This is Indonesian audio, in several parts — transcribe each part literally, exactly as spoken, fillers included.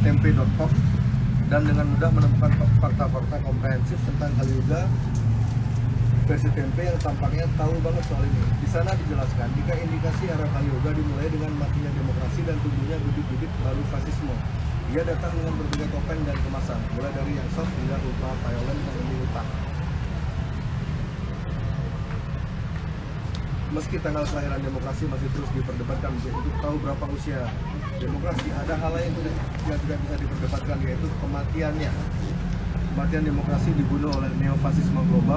tempe dot com dan dengan mudah menemukan fakta-fakta komprehensif tentang Kaliyoga versi tempe yang tampaknya tahu banget soal ini. Di sana dijelaskan jika indikasi era Kaliyoga dimulai dengan matinya demokrasi dan tumbuhnya bibit-bibit baru fasisme. Ia datang dengan berbagai topeng dan kemasan, mulai dari yang soft hingga ultra violent dan militan. Meski tanggal kelahiran demokrasi masih terus diperdebatkan untuk tahu berapa usia demokrasi, ada hal lain yang tidak bisa diperdebatkan, yaitu kematiannya. Kematian demokrasi dibunuh oleh neofasisme global.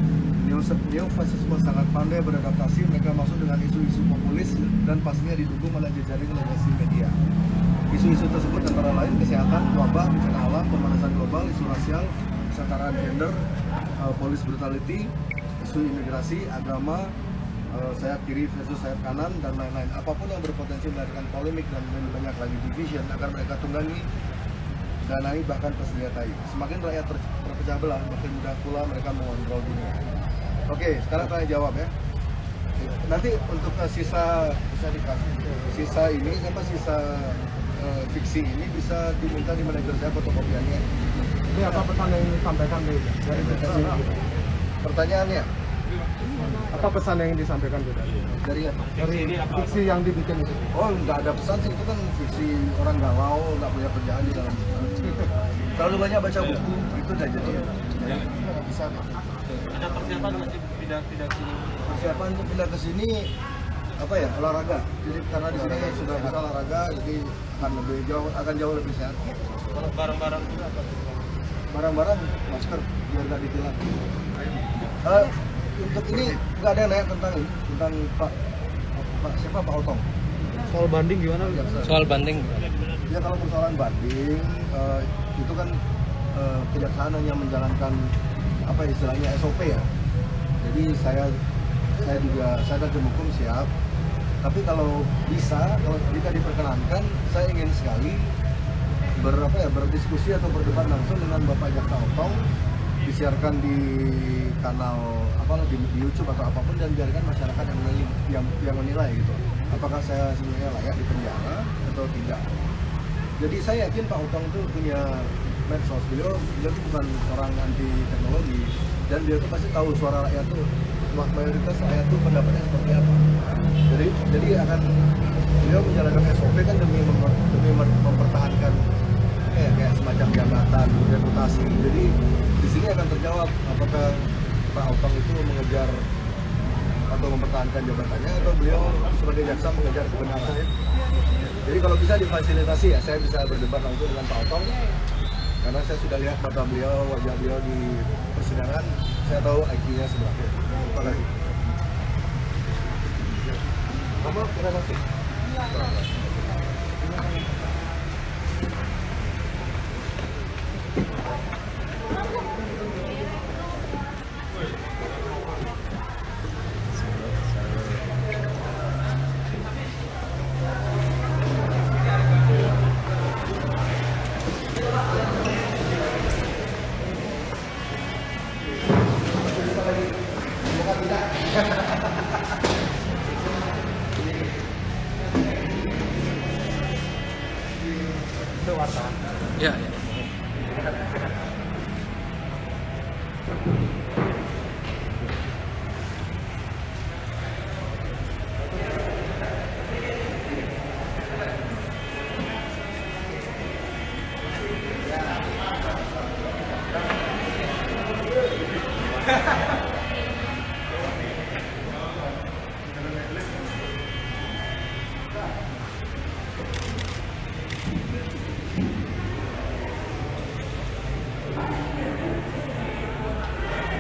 Neofasisme sangat pandai beradaptasi, mereka masuk dengan isu-isu populis dan pastinya didukung oleh jejaring legasi media. Isu-isu tersebut antara lain kesehatan, wabah, bencana alam, pemanasan global, isu rasial, kesetaraan gender, uh, police brutality, isu imigrasi, agama, uh, sayap kiri versus sayap kanan, dan lain-lain. Apapun yang berpotensi melahirkan polemik dan banyak lagi division akan mereka tunggangi, danai, bahkan persenjatai. Semakin rakyat ter terpecah belah, makin mudah pula mereka mengontrol dunia. Oke, sekarang tanya jawab ya. Nanti untuk uh, sisa bisa dikasih sisa ini apa sisa uh, fiksi ini bisa diminta di manajer saya fotokopiannya. Ini apa pesan yang disampaikan dari dari Pertanyaannya apa pesan yang disampaikan dari dari apa? dari fiksi yang dibikin itu? Oh, nggak ada pesan sih, itu kan fiksi orang galau, nggak punya kerjaan di dalam. Terlalu banyak baca buku, itu udah jadi. Jadi bisa. Ada persiapan nggak sih pindah pindah sini? Persiapan untuk pindah ke sini apa ya, olahraga. Jadi karena di sini sudah bisa olahraga, jadi akan lebih jauh, akan jauh lebih sehat. Kalau barang-barang juga apa? Barang-barang masker biar nggak ditilang. Uh, untuk ini nggak ada yang nanya tentang ini, tentang Pak, Pak siapa Pak Otong. Soal banding gimana? Soal banding. Ya kalau persoalan banding uh, itu kan uh, kejaksaan hanya menjalankan apa istilahnya S O P ya. Jadi saya saya juga saya dan tim hukum siap. Tapi kalau bisa, kalau jika diperkenankan, saya ingin sekali berapa ya berdiskusi atau berdebat langsung dengan Bapak Jaksa Otong, disiarkan di kanal apa di, di YouTube atau apapun, dan biarkan masyarakat yang menilai, yang, yang menilai gitu. Apakah saya sebenarnya layak di penjara atau tidak? Jadi saya yakin Pak Otong itu punya medsos, beliau beliau itu bukan orang anti teknologi, dan dia tuh pasti tahu suara rakyat tuh, mayoritas rakyat tuh pendapatnya seperti apa. Jadi jadi akan beliau menjalankan S O P kan demi memper, demi mempertahankan kayak kayak semacam jabatan, reputasi. Jadi di sini akan terjawab apakah Pak Otong itu mengejar atau mempertahankan jabatannya, atau beliau sebagai jaksa mengejar kebenaran. Jadi kalau bisa difasilitasi ya, saya bisa berdebat langsung dengan Pak Otong. Karena saya sudah lihat mata beliau, wajah beliau di persidangan, saya tahu I Q-nya seberapa. Terima kasih. Kamu terima kasih. Itu wartawan. Ya, ya. Ya.